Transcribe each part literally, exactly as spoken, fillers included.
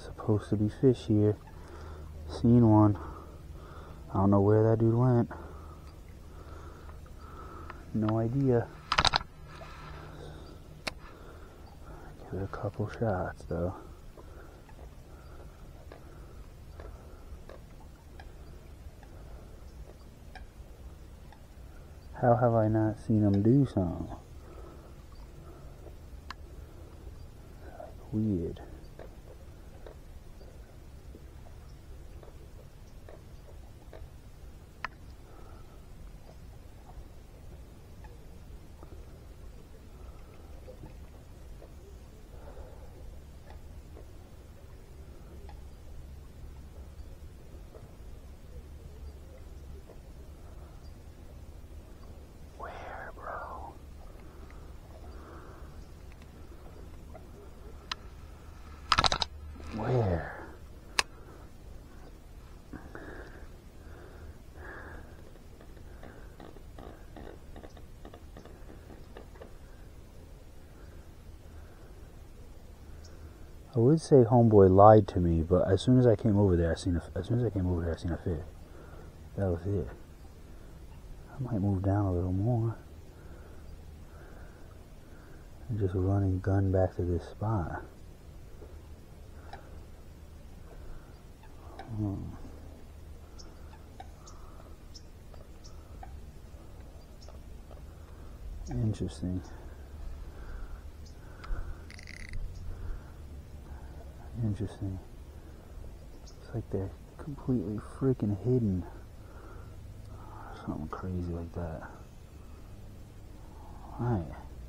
Supposed to be fish here. Seen one. I don't know where that dude went. No idea. Give it a couple shots though. How have I not seen him do something? Like weird. Where? I would say homeboy lied to me, but as soon as I came over there, I seen a, as soon as I came over there, I seen a fish. That was it. I might move down a little more and just run and gun back to this spot. Hmm. Interesting. Interesting. It's like they're completely freaking hidden. Something crazy like that. Alright.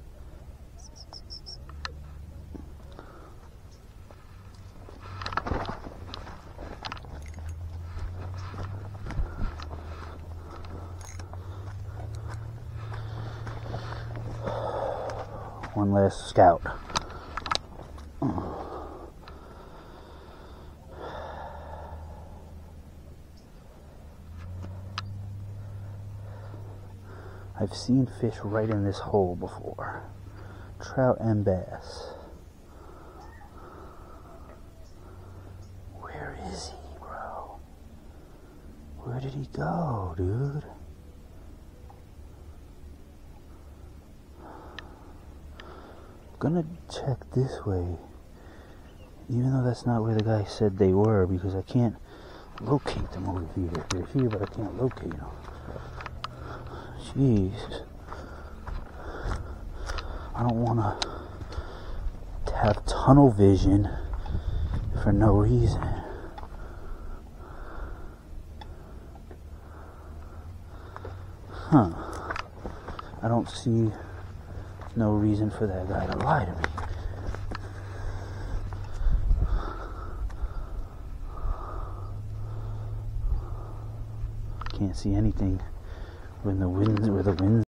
One last scout. I've seen fish right in this hole before. Trout and bass. Where is he, bro? Where did he go, dude? Gonna check this way, even though that's not where the guy said they were, because I can't locate them over here. They're here, but I can't locate them. Jeez, I don't want to have tunnel vision for no reason. Huh? I don't see no reason for that guy to lie to me. Can't see anything when the wind, where the wind